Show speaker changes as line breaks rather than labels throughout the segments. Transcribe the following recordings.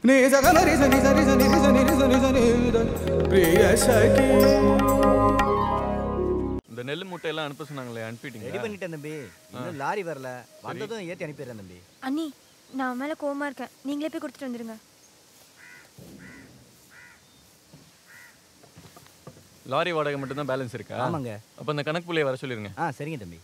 இந்த நெல் மூட்டையெல்லாம் அனுப்ப சொன்னாங்களே, அனுப்பிட்டீங்க?
ரெடி பண்ணிட்டேன் தம்பி. இன்னும் லாரி வரல, வந்ததும் ஏற்றி அனுப்பிடுறேன் தம்பி.
அண்ணி, நான் மேலே கோவமா இருக்கேன், நீங்களே போய் கொடுத்துட்டு வந்துடுங்க.
லாரி வாடகை மட்டும் தான் பேலன்ஸ் இருக்கா?
ஆமாங்க.
அப்போ அந்த கணக்கு புள்ளைய வர சொல்லிருங்க.
சரிங்க தம்பி.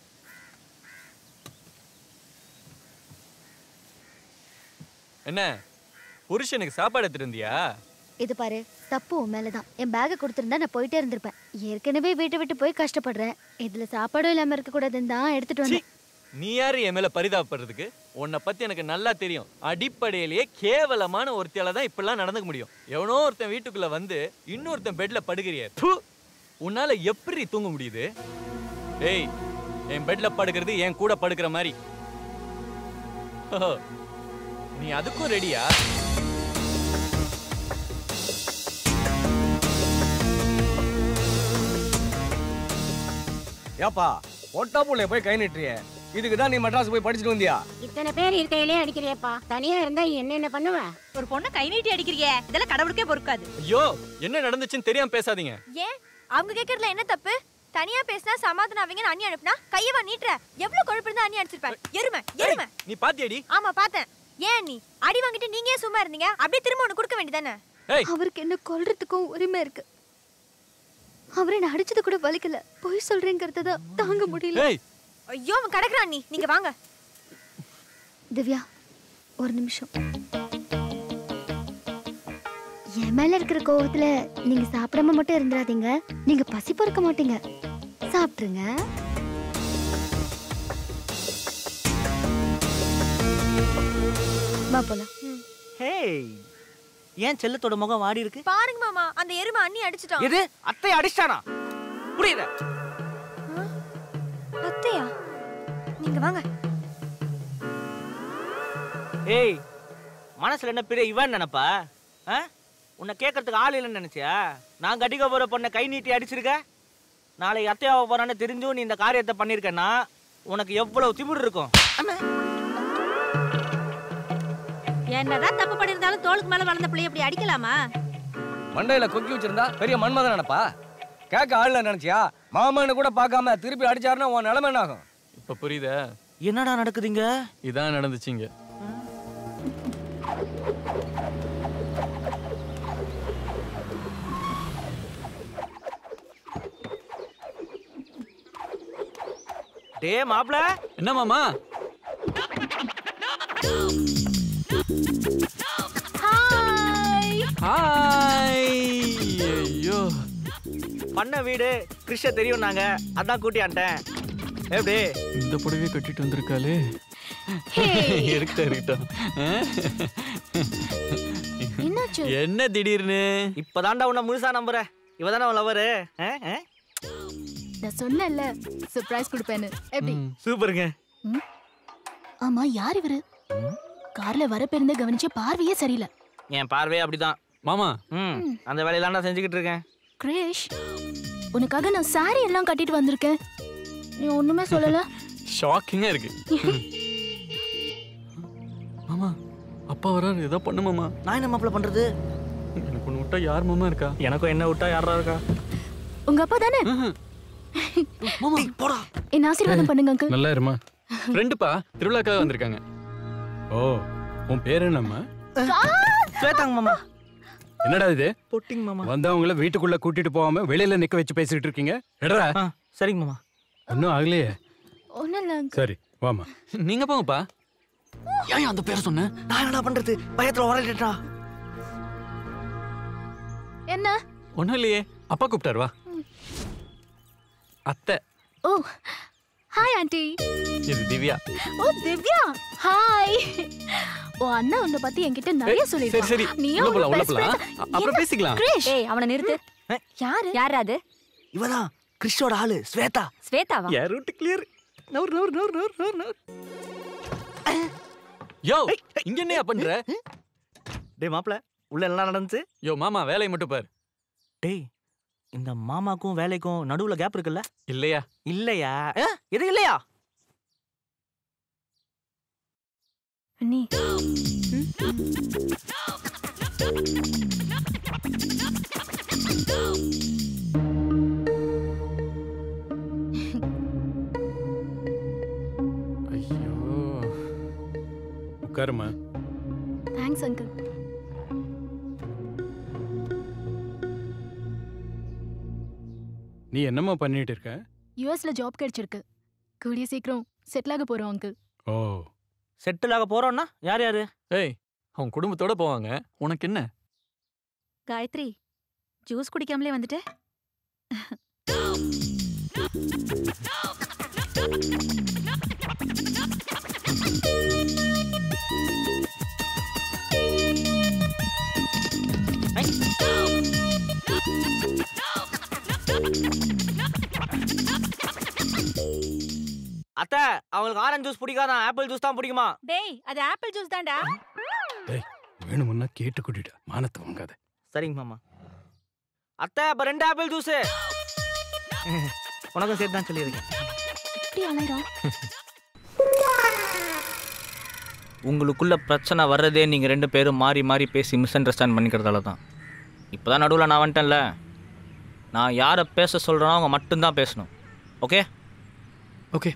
என்ன புருஷனுக்கு சாப்பாடு எடுத்துட்டு இருந்தியா?
இது பாரு, தப்பு உன் மேலதான். என் பேக்கை கொடுத்துருந்தா நான் போயிட்டே இருந்திருப்பேன். ஏற்கனவே வீட்டை விட்டு போய் கஷ்டப்படுறேன், இதுல சாப்பாடும் இல்லாம இருக்க கூடாதுன்னு தான் எடுத்துட்டு வந்தேன்.
நீ யாரு என் மேல பரிதாபப்படுறதுக்கு? உன்னை பத்தி எனக்கு நல்லா தெரியும். அடிப்படையிலேயே கேவலமான ஒருத்தியால தான் இப்பெல்லாம் நடந்துக்க முடியும். எவனோ ஒருத்தன் வீட்டுக்குள்ள வந்து இன்னொருத்தன் பெட்ல படுக்கிறிய, உன்னால எப்படி தூங்க முடியுது? ஏய், என் பெட்ல படுக்கிறது என் கூட படுக்கிற மாதிரி. நீ அதுக்கும் ரெடியா?
ஏப்பா ஒட்டா புள்ளைய போய் கை நீட்டுறிய, இதுக்கு தான் நீ மெட்ராஸ் போய் படிச்சுட்டு வந்தியா?
இத்தனை பேர் இருக்கையிலே அடிக்கிறியப்பா, தனியா இருந்தா என்ன பண்ணுவேன்?
ஒரு பொண்ணை கை நீட்டி அடிக்கிறீங்க, இதெல்லாம் கடவுளுக்கே பொறுக்காது.
ஐயோ, என்ன நடந்துச்சுன்னு தெரியாம பேசாதீங்க.
ஏன் அவங்க கேட்கறதுல என்ன தப்பு? தனியா பேசினா சமாதானம் ஆவீங்கன்னு அண்ணி அனுப்புனா கையவா நீட்டுற? எவ்வளவு கொழுப்பு இருந்தா அண்ணி அடிச்சிருப்பேன். எருமை.
நீ பாத்தியடி?
ஆமா பார்த்தேன். ஏன் நீ அடி வாங்கிட்டு நீங்க ஏன் சும்மா இருந்தீங்க? அப்படியே திரும்ப ஒண்ணு கொடுக்க வேண்டியதானே?
அவருக்கு என்ன கொல்றதுக்கும் உரிமை இருக்கு. அவரை நான் அடிச்சது கூட வலிக்கல, போய் சொல்றேங்கிறத தான் தாங்க முடியல.
ஐயோ, அவன் கடக்குறான். நீங்க வாங்க.
திவ்யா, ஒரு நிமிஷம். என் மேல இருக்கிற கோவத்துல நீங்க சாப்பிடாம மட்டும் இருந்துடாதீங்க. நீங்க பசி பொறுக்க மாட்டீங்க, சாப்பிட்டுருங்க. வா போலாம்.
ஹேய், ஏன் செல்லத்தோட முகம் வாடி இருக்கு?
பாருங்க மாமா, அந்த எருமை அண்ணி அடிச்சிட்டான்.
எது? அத்தை அடிச்சானா? புரியல.
அத்தையா? நீங்க வாங்க.
ஏய், மனசுல என்ன பெரிய இவன் நினைப்பா? உன்னை கேட்கறதுக்கு ஆள் இல்லைன்னு நினைச்சியா? நான் கட்டிக்க போற பொண்ணை கை நீட்டி அடிச்சிருக்க. நாளை அத்தையாவ போறான்னு தெரிஞ்சும் நீ இந்த காரியத்தை பண்ணிருக்கேன்னா உனக்கு எவ்வளவு திமிரு இருக்கும்?
என்னதான் தப்பு பண்ணிருந்தாலும் தோளுக்கு மேல வளர்ந்த பிள்ளை எப்படி அடிக்கலாமா?
மண்டையில கொக்கி வச்சிருந்தா பெரிய மன்மதன் நினைப்பா? கேட்க ஆள்ல நினைச்சியா? மாமன்னு கூட பார்க்காம திருப்பி அடிச்சாருன்னா உன் நிலைமை என்ன ஆகும்?
இப்ப புரியுதா
என்னடா நடக்குதுங்க?
இதான் நடந்துச்சுங்க.
டே மாப்ள.
என்ன மாமா? ஹாய். ஐயோ,
பண்ண வீடு கிருஷ்ண தெரியும், நாங்க அதான் கூட்டியான்ட்டேன். எப்படி
இந்த புடவையை கட்டிட்டு வந்திருக்காளே? இருக்கட்டும். என்ன திடீர்னு?
இப்பதான்டா உன்னை முழுசா நம்புறேன். இவதானே உன் லவரு?
நான் சொன்னேன்ல சர்ப்ரைஸ் கொடுப்பேன்னு. எப்படி?
சூப்பருங்க.
ஆமா, யார் இவரு? கார்ல வர பேருந்த கவனிச்ச பார்வையே சரியில்லை.
என் பார்வையே அப்படிதான்
மாமா.
அந்த வேலையெல்லாம் நான் செஞ்சுக்கிட்டு இருக்கேன்.
கிரேஷ், உனக்காக நான் சாரி எல்லாம் கட்டிட்டு வந்திருக்கேன், நீ ஒண்ணுமே சொல்லல.
ஷாக்கிங்கா இருக்கு. மாமா, அப்பா வராரு, ஏதோ பண்ணு மாமா.
நான் என்ன மாப்பிள்ள பண்றது?
எனக்கு ஒன்று விட்டா யார் மாமா இருக்கா?
எனக்கும் என்ன விட்டா யாரா இருக்கா?
உங்க அப்பா தானே?
மாமா
போடா.
என்ன ஆசீர்வாதம் பண்ணுங்க அங்கிள்.
நல்லா இருமா. ஃப்ரெண்டுப்பா, திருவிழாக்காக வந்திருக்காங்க.
ஓ, உன் பேர் என்னம்மா?
ஸ்வேதாங்க மாமா.
என்னடா இது?
பொட்டிங் மாமா.
வந்தவங்கள வீட்டுக்குள்ள கூட்டிட்டு போகாம வெளியில நிக்க வச்சு பேசிட்டு இருக்கீங்க. எடா.
சரிங்க மாமா.
இன்னும் ஆகலையே?
ஒண்ணும் இல்ல.
சரி, வாமா.
நீங்க போங்கப்பா. ஏன் அந்த பேரை சொன்ன?
நான் என்ன பண்றது? பயத்துல உரலிட்டா.
என்ன?
ஒண்ணும் இல்லையே, அப்பா கூப்பிட்டாரு, வா. அத்தை.
ஓ, ஹாய் ஆண்டி.
இது திவ்யா.
ஓ திவ்யா, ஹாய். ஓ அண்ணா உன்னை பத்தி என்கிட்ட நிறைய சொல்லிருக்கான்.
சரி சரி, உள்ள போலாம். அப்புறம் பேசிக்கலாம்.
ஏய், அவனை நிறுத்து. யாரு அது?
இவதான் கிறிஷோட ஆளு, ஸ்வேதா.
ஸ்வேதாவா?
Yeah, route clear. நவர்.
யோ, இங்க என்னையா பண்ற?
டேய் மாப்ள, உள்ள என்ன நடந்துச்சு?
யோ மாமா, வேலையை மட்டும் பாரு.
டேய், இந்த மாமாக்கும் வேலைக்கும் நடுவுல கேப் இருக்குல்ல?
இல்லையா?
இல்லையா? எது இல்லையா?
அண்ணி,
ஐயோ, உட்காருமா.
Thanks uncle.
நீ என்னம்மா பண்ணிட்டு இருக்க?
யூஎஸ்ல ஜாப் கிடைச்சிருக்கு. கூடிய சீக்கிரம் செட்டில் ஆக போறோம் அங்கிள்.
ஓ,
செட்டில் ஆக போறோம்னா யார் யாரு?
ஏய், அவங்க குடும்பத்தோட போவாங்க. உனக்கு என்ன?
காயத்ரி, ஜூஸ் குடிக்காமலே வந்துட்ட?
அத்தை, அவங்களுக்கு ஆரஞ்சு ஜூஸ் பிடிக்காதான், ஆப்பிள் ஜூஸ் தான் பிடிக்குமா?
டேய், அது ஆப்பிள் ஜூஸ் தான்டா.
டேய், வேணுமுன்னா கேட்டு கூட்டிட்டு மானத்தை வாங்காத.
சரிங்க மாமா. அத்தை, அப்ப 2 ஆப்பிள் ஜூஸ். உனக்கும் சேர்த்து தான் சொல்லியிருக்கேன்.
இப்படி அலைறோம்.
உங்களுக்குள்ள பிரச்சனை வர்றதே நீங்க 2 பேரும் மாறி மாறி பேசி மிஸ் அண்டர்ஸ்டாண்ட் பண்ணிக்கிறதால தான். இப்போதான் நடுவில் நான் வந்துட்டேன்ல, நான் யாரை பேச சொல்கிறேனோ அவங்க மட்டும்தான் பேசணும். ஓகே?
ஓகே.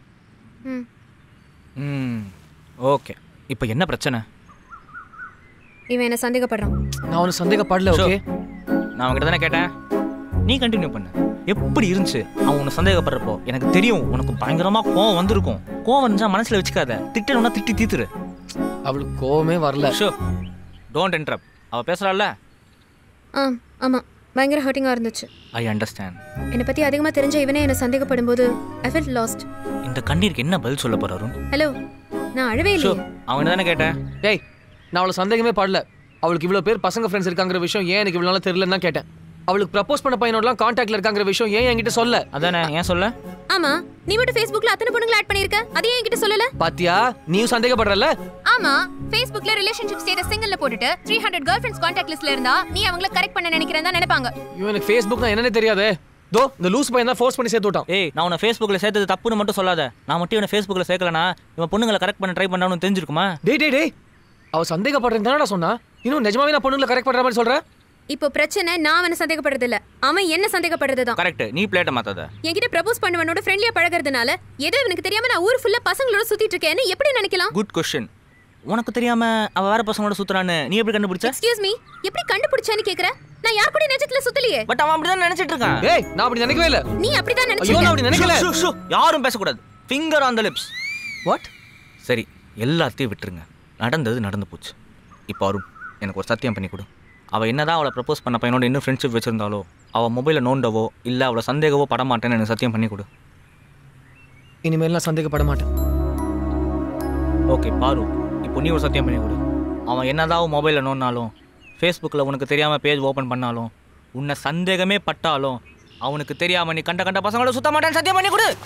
ஓகே. இப்போ என்ன பிரச்சனை?
இவன் என்ன சந்தேகப்படுறான்.
நான் உன்னை சந்தேகப்படல. ஓகே,
நான் அவங்ககிட்ட தானே கேட்டேன். நீ கண்டினியூ பண்ணு. எப்படி இருந்துச்சு? அவன் உன்னை சந்தேகப்படுறப்போ எனக்கு தெரியும் உனக்கு பயங்கரமாக கோவம் வந்திருக்கும். கோவம் வந்துச்சா மனசில் வச்சுக்காத. திட்டணும்னா திட்டி தீத்துரு.
அவளுக்கு கோவமே வரல.
So, don't interrupt. அவள் பேசுகிறாள்ல?
ஆமாம், பயங்கர ஹர்ட்டிங்காக இருந்துச்சு.
I understand.
என்னை பற்றி அதிகமாக தெரிஞ்ச இவனே என்னை சந்தேகப்படும் போது ஐ ஃபெல்ட் லாஸ்ட்.
இந்த கண்ணீருக்கு என்ன பதில் சொல்ல போறாரு?
ஹலோ, நான் அழவே இல்லை.
அவன் தானே கேட்டேன்.
டேய், நான் அவளை சந்தேகமே படல. அவளுக்கு இவ்வளோ பேர் பசங்க ஃப்ரெண்ட்ஸ் இருக்காங்கிற விஷயம் ஏன் எனக்கு இவ்வளோ நாள் தெரியலன்னு தான் கேட்டேன். அவளுக்கு ப்ரப்போஸ் பண்ண பையனோடலாம் கான்டாக்ட்ல இருக்காங்கிற விஷயம் ஏன் என்கிட்ட சொல்ல?
அதானே, ஏன் சொல்ல?
ஆமா, நீ மட்டும் Facebookல அத்தனை பொண்ணுங்களை ஆட் பண்ணிருக்க, அதே என்கிட்ட சொல்லல.
பாத்தியா, நீயும் சந்தேகப்படுறல?
ஆமா, Facebookல ரிலேஷன்ஷிப் ஸ்டேட்டஸ் சிங்கிள்ல போட்டுட்டு 300 गर्लफ्रेंड्स கான்டாக்ட் லிஸ்ட்ல இருந்தா நீ அவங்கள கரெக்ட் பண்ண நினைக்கிறேன்னு தான் நினைப்பாங்க.
எனக்கு Facebookனா என்னன்னே தெரியாதே. தோ இந்த லூஸ் பையன் தான் ஃபோர்ஸ் பண்ணி சேர்த்து விட்டான்.
ஏய், நான் உன்னை Facebookல சேர்த்தது தப்புன்னு மட்டும் சொல்லாத. நான் மட்டும் இவனை Facebookல சேர்க்கலனா இவன் பொண்ணுங்களை கரெக்ட் பண்ண ட்ரை பண்ணான்னு தெரிஞ்சிருக்குமா?
டேய், அவ சந்தேகப்படுறேன்னு தானடா சொன்னா. இன்னும் நிஜமாவே நான் பொண்ணுங்களை கரெக்ட் பண்ற மாதிரி சொல்றேன்.
இப்போ பிரச்சனை நான் அவனை சந்தேகப்படுறது இல்ல, அவன் என்ன சந்தேகப்படுறது தான்.
கரெக்ட். நீ பிளேட்ட மாத்தாத.
என்கிட்ட ப்ரப்போஸ் பண்ணவனோட ஃப்ரெண்ட்லியா பழகுறதுனால ஏதோ எனக்கு தெரியாம நான் ஊர் ஃபுல்லா பசங்களோட சுத்திட்டு இருக்கேன்னு எப்படி நினைக்கலாம்?
Good question. உனக்கு தெரியாம அவ வேற பசங்களோட சுத்துறான்னு நீ எப்படி கண்டுபிடிச்ச?
எக்ஸ்கியூஸ் மீ, எப்படி கண்டுபிடிச்சேன்னு கேக்குற? நான் யார் கூட நிஜத்துல சுத்தலையே.
பட் அவன் அப்படி தான் நினைச்சிட்டு இருக்கான்.
டேய், நான் அப்படி நினைக்கவே இல்ல.
நீ அப்படி தான்
ஐயோ,
நினைச்சீங்க.
நான் அப்படி நினைக்கல.
யாரும் பேச கூடாது. Finger on the lips.
What?
சரி, எல்லாத்தையும் விட்டுருங்க. நடந்தது நடந்து போச்சு. இப்போ அருண், எனக்கு ஒரு சத்தியம் பண்ணி கொடு. அவள் என்னதான் அவளை ப்ரப்போஸ் பண்ண பையனோட இன்னும் ஃப்ரெண்ட்ஷிப் வச்சிருந்தாலோ அவள் மொபைலை நோண்டவோ இல்லை அவளை சந்தேகவோ படமாட்டேன்னு எனக்கு சத்தியம் பண்ணி கொடு.
இனிமேல் நான் சந்தேகப்பட மாட்டேன்.
ஓகே பாரு, இப்போ நீ ஒரு சத்தியம் பண்ணி கொடு. அவன் என்னதான் மொபைலில் நோண்டினாலும் ஃபேஸ்புக்கில் உனக்கு தெரியாமல் பேஜ் ஓப்பன் பண்ணாலும் உன்னை சந்தேகமே பட்டாலும் அவனுக்கு தெரியாமல் நீ கண்ட பசங்களோட சுத்த மாட்டேன்னு சத்தியம் பண்ணி கொடு.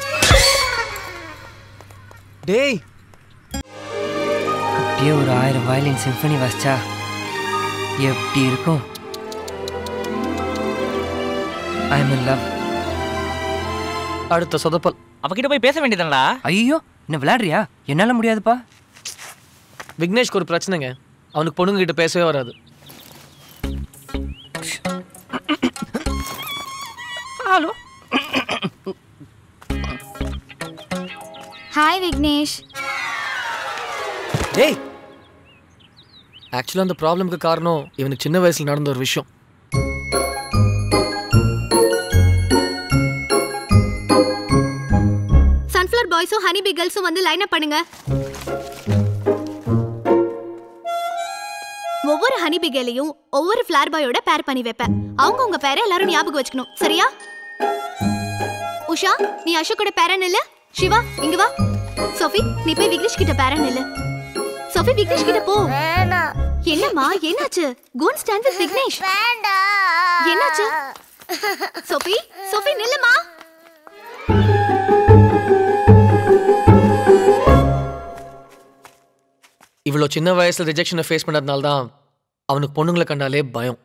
டேய்,
அப்படியே ஒரு 1000 வயலின் சிம்பனி வாசிச்சா எப்படி இருக்கும்? I am in love.
அடுத்த சொதப்பல்.
அவகிட்ட போய் பேச வேண்டியதானடா.
ஐயோ, என்ன விளையாடுறியா? என்னால முடியாதுப்பா.
விக்னேஷ்க்கு ஒரு பிரச்சனைங்க. அவனுக்கு பொண்ணுங்க கிட்ட பேசவே வராது.
ஹலோ. ஹாய் விக்னேஷ்.
டேய், ஆக்சுவலாக அந்த ப்ராப்ளம்க்கு காரணம் இவனுக்கு சின்ன வயசுல நடந்த ஒரு விஷயம்.
சன்ஃப்ளவர் பாய்ஸும் ஹனி பி கேர்ள்ஸும் வந்து லைன் அப் பண்ணுங்க. ஒவ்வொரு ஹனி பி கேர்ளையும் ஒவ்வொரு ஃப்ளவர் பாயோட பேர் பண்ணி வைப்பேன். அவங்க உங்க பேரை எல்லாரும் ஞாபகம் வச்சுக்கணும், சரியா? உஷா, நீ அசோக்கோட பேரன் இல்ல? சிவா, இங்க வா. சோஃபி, நீ போய் விக்னேஷ் கிட்ட பேரன் இல்ல. சோஃபி, விக்னேஷ் கிட்ட போ. என்னம்மா, என்னாச்சு? Go and stand with Vignesh. என்னாச்சு? சோஃபி, சோஃபி நில்லுமா.
இவ்வளோ சின்ன வயசுல ரிஜெக்ஷனை ஃபேஸ் பண்ணதுனால தான் அவனுக்கு பொண்ணுங்களை கண்டாலே பயம்.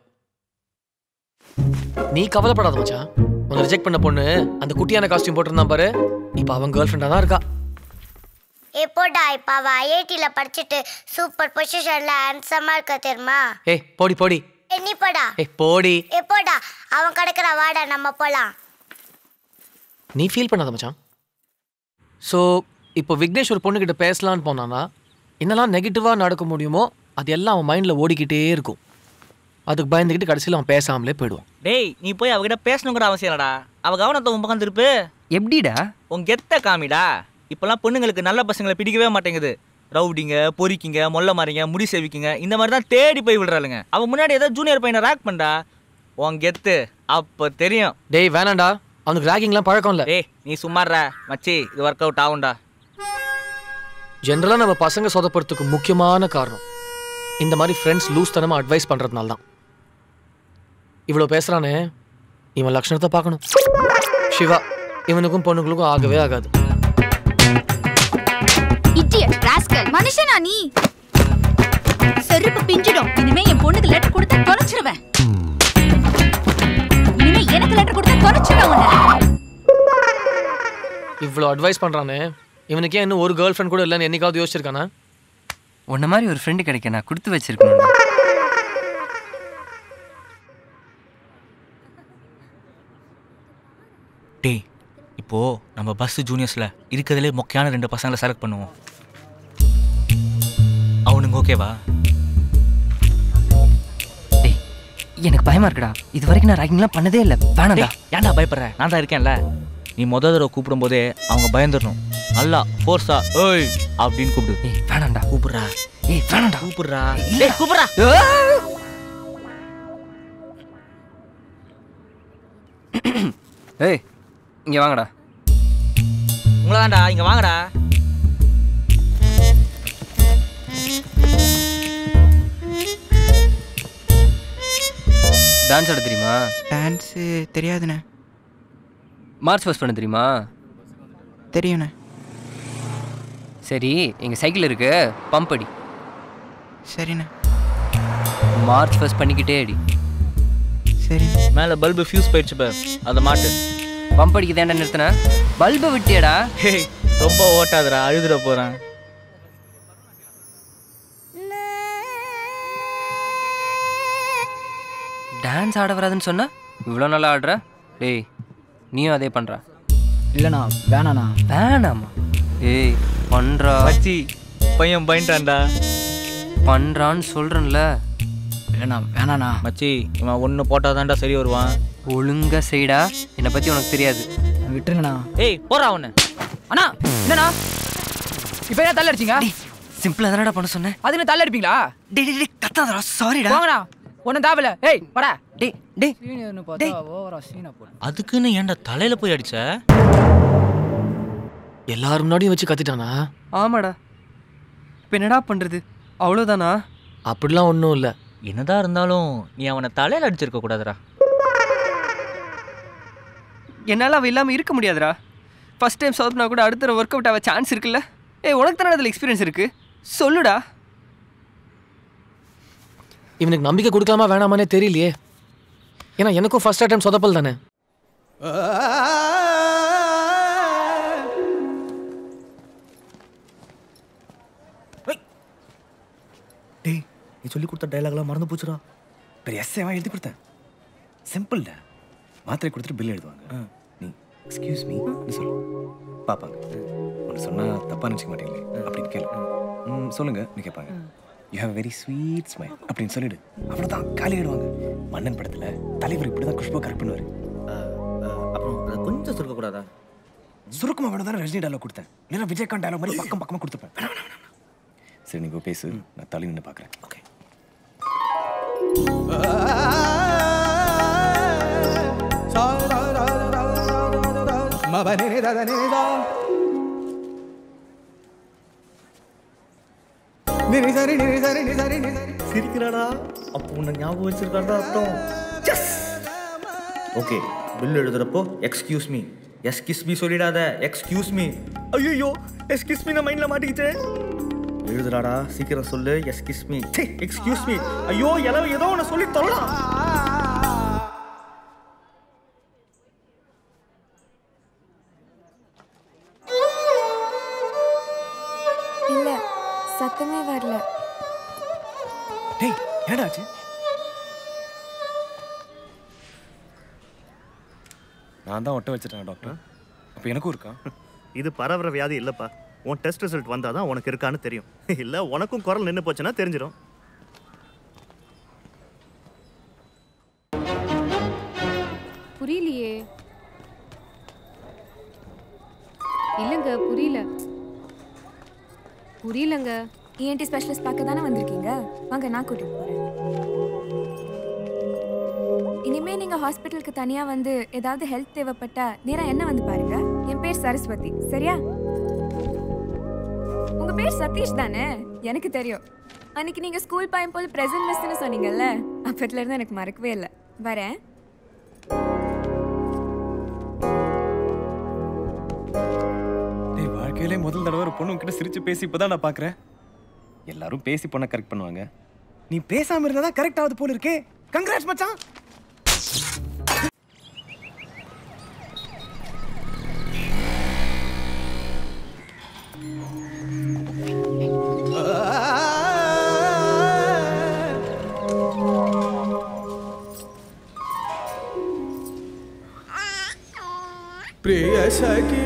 நீ கவலைப்படாத மச்சான். உன்னை ரிஜெக்ட் பண்ண பொண்ணு அந்த குட்டியான காஸ்டியூம் போட்டிருந்தான் பாரு, இப்போ அவன் கேர்ள் ஃப்ரெண்டாக தான் இருக்கா.
எப்போடா இப்ப அவ ஐஐடில படிச்சுட்டு சூப்பர் பொசிஷன்ல ஹேண்ட்ஸமா இருக்க தெரியுமா?
ஏய் போடி போடி.
என்னிப்படா?
ஏய் போடி.
எப்போடா அவன் கிடக்குற வாடா நம்ம போலாம்.
நீ ஃபீல் பண்ணாத மச்சான். ஸோ இப்போ விக்னேஷ் ஒரு பொண்ணுக்கிட்ட பேசலான்னு போனான்னா என்னெல்லாம் நெகட்டிவாக நடக்க முடியுமோ அது எல்லாம் அவன் மைண்டில் ஓடிக்கிட்டே இருக்கும். அதுக்கு பயந்துக்கிட்டு கடைசியில் அவன் பேசாமலே போயிடுவான்.
டேய் நீ போய் அவகிட்ட பேசணுங்கிற அவசியம் இல்லடா. அவ கவனத்தை உன் பக்கம் திருப்பு.
எப்படிடா?
உன் கெத்த காமிடா. இப்போல்லாம் பொண்ணுங்களுக்கு நல்ல பசங்களை பிடிக்கவே மாட்டேங்குது. ரவுடிங்க, பொறிக்கிங்க, மொல்ல மாறிங்க, முடி சேவிக்கிங்க இந்த மாதிரி தான் தேடி போய் விடுறாளுங்க. அவன் முன்னாடி ஏதோ ஜூனியர் பையனை ரேக் பண்ணா உன் கெத்து அப்போ தெரியும்.
டேய் வேணாண்டா, அவனுக்கு ரேக்கிங்லாம் பழக்கம் இல்லை.
டேய் நீ சும்மாடுற மச்சி, இது ஒர்க் அவுட் ஆகும்டா.
ஜென்ரலாக நம்ம பசங்க சொதப்படுறதுக்கு முக்கியமான காரணம் இந்த மாதிரி ஃப்ரெண்ட்ஸ் லூஸ் தனமாக அட்வைஸ் பண்ணுறதுனால தான். இவ்வளோ பேசுகிறானே, இவன் லட்சணத்தை பார்க்கணும். சிவா இவனுக்கும் பொண்ணுங்களுக்கும் ஆகவே ஆகாது.
இடியட் ராஸ்கல், மனுஷனா நீ? செருப்பு பிஞ்சிடும். இனிமே என் பொண்ணுக்கு லெட்டர் கொடுத்தா தொலைச்சிருவேன். இனிமே எனக்கு லெட்டர் கொடுத்தா தொலைச்சிருவேன் உன்னை.
இவ்வளோ அட்வைஸ் பண்ணுறானே, இவனுக்கே இன்னும் ஒரு கேர்ள் ஃப்ரெண்ட் கூட இல்லைன்னு என்னைக்காவது யோசிச்சிருக்கானா?
உன்ன மாதிரி ஒரு ஃப்ரெண்டு கிடைக்க நான் கொடுத்து வச்சிருக்கணும்.
டேய் இப்போ நம்ம பஸ் ஜூனியர்ஸ்ல இருக்கிறதுலே மொக்கையான 2 பசங்களை செலக்ட் பண்ணுவோம். அவனுங்க ஓகேவா?
டேய் எனக்கு பயமா இருக்குடா. இது வரைக்கும் நான் ராகிங்லாம் பண்ணதே இல்லை. வேணாம்டா.
ஏன்டா பயப்படுற? நான் தான் இருக்கேன்ல. நீ முதல் தடவை கூப்பிடும் போதே அவங்க பயந்துடணும். நல்லா ஃபோர்ஸா ஏய் அப்படின்னு கூப்பிடு.
ஏய் வேணாம்டா.
கூப்பிடுறா.
ஏய் வேணாம்டா.
கூப்பிடுறா. டேய் கூப்பிடுறா.
ஏய் இங்க வாங்கடா.
உங்களை தான்டா, இங்க வாங்கடா.
டான்ஸ் ஆட தெரியுமா?
டான்ஸ் தெரியாதுண்ணே.
மார்ச் பாஸ்ட் பண்ண தெரியுமா?
தெரியுண்ணே.
சரி எங்கள் சைக்கிள் இருக்கு, பம்ப் அடி.
சரிண்ணே.
மார்ச் பாஸ்ட் பண்ணிக்கிட்டே அடி.
சரி.
மேலே பல்பு ஃபியூஸ் போயிடுச்சு பார், அதை மாட்டு.
பம்ப் அடிக்க தேண்டா நிறுத்தின பல்பை விட்டியடா.
ரொம்ப ஓட்டாதடா, அழுதுட போகிறேன்.
டான்ஸ் ஆட வராதுன்னு சொன்னா இவ்வளோ நல்லா ஆடுற. டேய் நீயும் அதே பண்ணுற?
இல்லைண்ணா வேணாண்ணா.
வேணாமா? ஏய் பண்ணுறா
மச்சி, பையன் பயன்டான்டா.
பண்ணுறான்னு சொல்கிறேன்ல.
இல்லைண்ணா வேணாண்ணா.
மச்சி இவன் ஒன்று போட்டால் தான்டா சரி வருவான்.
ஒழுங்கா செய்டா. என்னை பற்றி உனக்கு தெரியாது.
விட்டுருங்கண்ணா.
ஏய் போறா ஒன்று.
அண்ணா என்னண்ணா இப்போ என்ன தள்ள அடிச்சிங்க?
சிம்பிளாக தானடா பண்ண சொன்னேன்.
அது என்ன தள்ள அடிப்பீங்களா?
டேய் டேய் கத்தாதடா. சாரிடா.
வாங்கண்ணா, ஒன்றும் தேவையில்ல. ஏய் வாடா.
டேய் டேய்
சீனியர்னு பார்த்தா ஓவரா சீனா போடு.
அதுக்குன்னு ஏன்டா தலையில் போய் அடிச்ச?
எல்லாரும் முன்னாடியும் வச்சு கத்திட்டானா?
ஆமாடா. இப்போ என்னடா பண்ணுறது? அவ்வளோதானா?
அப்படிலாம் ஒன்றும் இல்லை.
என்னதான் இருந்தாலும் நீ அவனை தலையில் அடிச்சிருக்க கூடாதுடா.
என்னால் அவள் இல்லாமல் இருக்க முடியாதுடா. ஃபஸ்ட் டைம் சவுத்னா கூட அடுத்த ஒர்க் அவுட் ஆக சான்ஸ் இருக்குல்ல. ஏய் உனக்கு தானே அதில் எக்ஸ்பீரியன்ஸ் இருக்குது, சொல்லுடா.
இவனுக்கு நம்பிக்கை கொடுக்கலாமா வேணாமானே தெரியலையே. ஏன்னா எனக்கும் ஃபர்ஸ்ட் டைம் சொதப்பல் தானே.
டேய் நீ சொல்லி கொடுத்த டைலாக்லாம் மறந்து போச்சுடா. பெரிய எஸ்ஏவா எழுதி கொடுத்தேன். சிம்பிள்டா. மாத்திரை கொடுத்துட்டு பில் எழுதுவாங்க. நீ எக்ஸ்கியூஸ் மீ சொல்லு, பார்ப்பாங்க. ஒன்று சொன்னால் தப்பாக நினச்சிக்க மாட்டீங்களே அப்படின்னு கேளு. சொல்லுங்க நீ கேட்பாங்க. You have very sweet smile அப்படின்னு சொல்லிடு. அவ்வளோதான், காலி ஆயிடுவாங்க. மன்னன் படத்தில் தலைவர் இப்படி தான் குஷ்பா கரெக்ட் பண்ணுவார்.
அப்புறம் அதை கொஞ்சம் சுருக்கக்கூடாதா?
சுருக்கமாக வேணும் தானே ரஜினி டைலாக் கொடுத்தேன். இல்லைன்னா விஜயகாந்த் டைலாக் மாதிரி பக்கம் பக்கமாக கொடுத்துப்பேன். சரி நீ பேசு, நான் தள்ளி நின்று பார்க்குறேன். ஓகே.
சிரிக்கிறாடா. அப்போ உன்னை ஞாபகம் வச்சிருக்காடா அர்த்தம். ஓகே, பில் எழுதுறப்போ எக்ஸ்கியூஸ் மீ, எக்ஸ்கியூஸ் மீ சொல்லிடாத, எக்ஸ்கியூஸ் மீ. ஐயோ எக்ஸ்கியூஸ் மீ நான் மைண்டில் மாட்டிக்கிட்டேன். எழுதுறாடா, சீக்கிரம் சொல்லு. Excuse me, excuse me. ஐயோ ஏதோ ஒன்று சொல்லி தொல்லலாம்.
ஏடாச்சு? நான் தான் ஒட்ட வச்சிட்டேன் டாக்டர். அப்போ எனக்கும் இருக்கா?
இது பரவற வியாதி இல்லப்பா. உன் டெஸ்ட் ரிசல்ட் வந்தாதான் உனக்கு இருக்கான்னு தெரியும். இல்ல உனக்கும் குரல் நின்னு போச்சுன்னா தெரிஞ்சிடும்.
புரியலையே. இல்லங்க புரியல. புரியலங்க.
ENT ஸ்பெஷலிஸ்ட் பார்க்க தானே வந்திருக்கீங்க. வாங்க நான் கூட்டிட்டு போறேன். இனிமே நீங்க ஹாஸ்பிட்டலுக்கு தனியா வந்து ஏதாவது ஹெல்ப் தேவைப்பட்டா நேரா என்ன வந்து பாருங்க. என் பேர் சரஸ்வதி. சரியா? உங்க பேர் சதீஷ் தானே? எனக்கு தெரியும். அன்னைக்கு நீங்க ஸ்கூல் பையன் போல பிரசன்ட் மிஸ்ன்னு சொன்னீங்கல்ல, அப்பத்துல இருந்து எனக்கு மறக்கவே இல்லை. வரேன்.
டேய், வாழ்க்கையிலே முதல் தடவை ஒரு பொண்ணு கிட்ட சிரிச்சு பேசி இப்பதான் நான் பாக்குறேன். எல்லாரும் பேசி பொண்ணை கரெக்ட் பண்ணுவாங்க. நீ பேசாம இருந்தா தான் கரெக்ட் ஆகுது போல இருக்கே. கங்க்ராட்ஸ் மச்சான்.
प्रिय सखी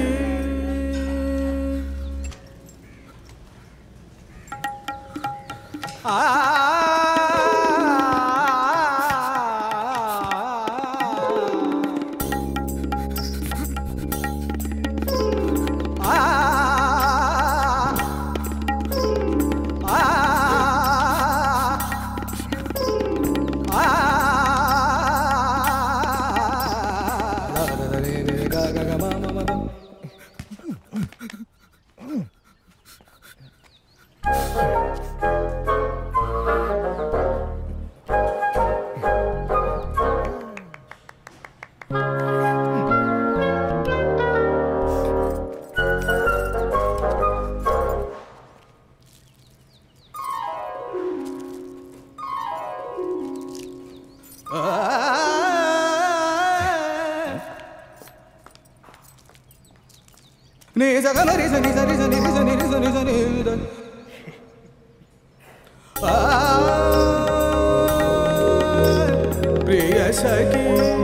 प्रिय सखी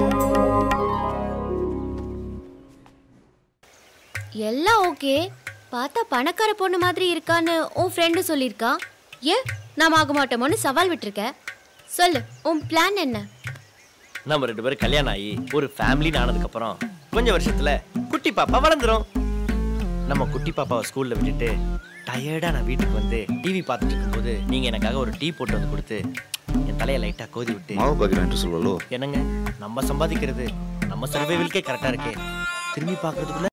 எல்லாம் ஓகே. பார்த்தா பணக்கார பொண்ணு மாதிரி இருக்கான்னு உன் ஃப்ரெண்டு சொல்லியிருக்கா. ஏன் நாம் ஆக மாட்டோமோன்னு சவால் விட்டுருக்க. சொல்லு, உன் பிளான் என்ன?
நம்ம 2 பேரும் கல்யாணம் ஆகி ஒரு ஃபேமிலின்னு ஆனதுக்கப்புறம் கொஞ்சம் வருஷத்துல குட்டி பாப்பா வளர்ந்துரும். நம்ம குட்டி பாப்பாவை ஸ்கூல்ல விட்டுட்டு டயர்டா நான் வீட்டுக்கு வந்து டிவி பார்த்துட்டு இருக்கும்போது நீங்க எனக்காக ஒரு டீ போட்டு வந்து கொடுத்து என் தலையை லைட்டா கோதி விட்டு
மாவு பாக்கிறேன் சொல்லலோ.
என்னங்க நம்ம சம்பாதிக்கிறது நம்ம சர்வைவல்கே கரெக்டா இருக்கே. திரும்பி பார்க்கறதுக்குள்ள